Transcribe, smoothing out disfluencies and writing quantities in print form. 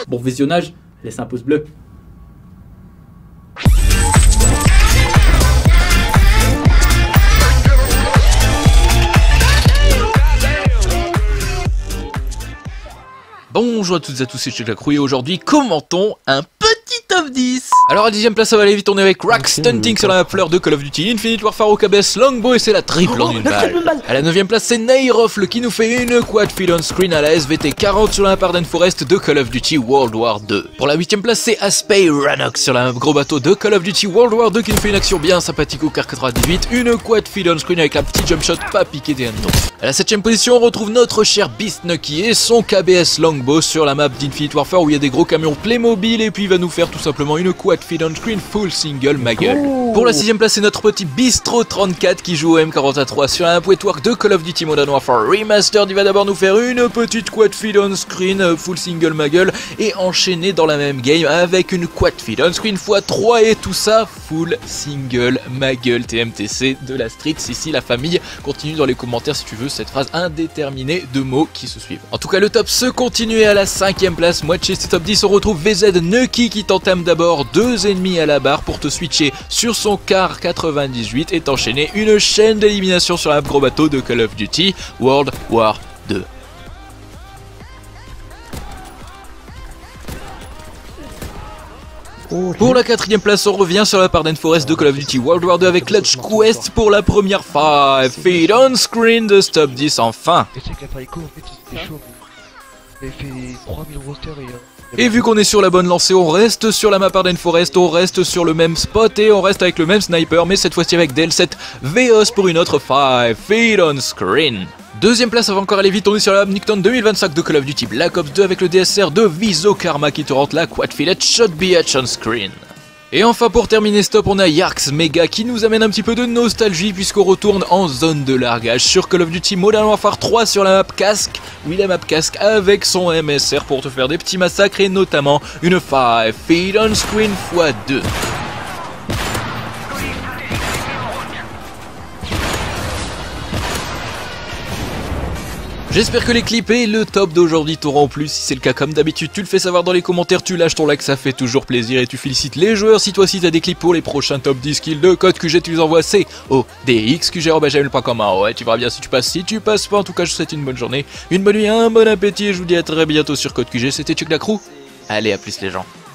Bon visionnage, laisse un pouce bleu. Bonjour à toutes et à tous, c'est Checklacrou et aujourd'hui commentons un petit top 10. Alors à 10ème place ça va aller vite, on est avec Rack Stunting sur la map fleur de Call of Duty Infinite Warfare au KBS Longbow et c'est la triple en une balle. À la 9ème place c'est Nairoffle qui nous fait une quad feed on screen à la SVT 40 sur la map Arden Forest de Call of Duty World War 2. Pour la 8ème place c'est Aspey Ranox sur la map gros bateau de Call of Duty World War 2 qui nous fait une action bien sympathique au car 98, une quad feed on screen avec la petite jump shot pas piqué des hannetons. À la 7ème position on retrouve notre cher Beast Nucky et son KBS Longbow sur la map d'Infinite Warfare où il y a des gros camions Playmobil et puis il va nous faire tout simplement une quad feed on screen full single ma gueule. Pour la 6ème place c'est notre petit Bistro 34 qui joue au M43 sur la map Wetwork de Call of Duty Modern Warfare Remastered. Il va d'abord nous faire une petite quad feed on screen full single ma gueule et enchaîner dans la même game avec une quad feed on screen x3 et tout ça full single ma gueule TMTC de la street. Si la famille, continue dans les commentaires si tu veux cette phrase indéterminée de mots qui se suivent. En tout cas le top se continue à la 5ème place, moi de chez ces top 10 on retrouve VZ Nucky qui t'entame d'abord 2 ennemis à la barre pour te switcher sur son car 98 et t'enchaîner une chaîne d'élimination sur la gros bateau de Call of Duty World War 2. Pour la 4ème place, on revient sur la Arden Forest de Call of Duty World War 2 avec Clutch Quest pour la première 5 feed on screen de Stop 10 enfin. Et c'est que la Farico en fait c'était chaud. Il avait fait 3000 rosters et vu qu'on est sur la bonne lancée, on reste sur la map Arden Forest, on reste sur le même spot et on reste avec le même sniper, mais cette fois-ci avec DL7 Veos pour une autre 5 feed on screen. 2ème place, ça va encore aller vite, on est sur la map Nicktown 2025 de Call of Duty Black Ops 2 avec le DSR de Viso Karma qui te rentre la quad fillet shot BH on screen. Et enfin pour terminer stop, on a Yarks Mega qui nous amène un petit peu de nostalgie puisqu'on retourne en zone de largage sur Call of Duty Modern Warfare 3 sur la map casque. Oui la map casque avec son MSR pour te faire des petits massacres et notamment une 5 feed on screen x2. J'espère que les clips et le top d'aujourd'hui t'auront plu. Si c'est le cas, comme d'habitude, tu le fais savoir dans les commentaires, tu lâches ton like, ça fait toujours plaisir et tu félicites les joueurs. Si toi aussi t'as des clips pour les prochains top 10 kills de code QG, tu les envoies CODXQG@gmail.com. Ouais, tu verras bien si tu passes pas. En tout cas, je vous souhaite une bonne journée, une bonne nuit, un bon appétit et je vous dis à très bientôt sur Code QG. C'était Checklacrou. Allez, à plus les gens.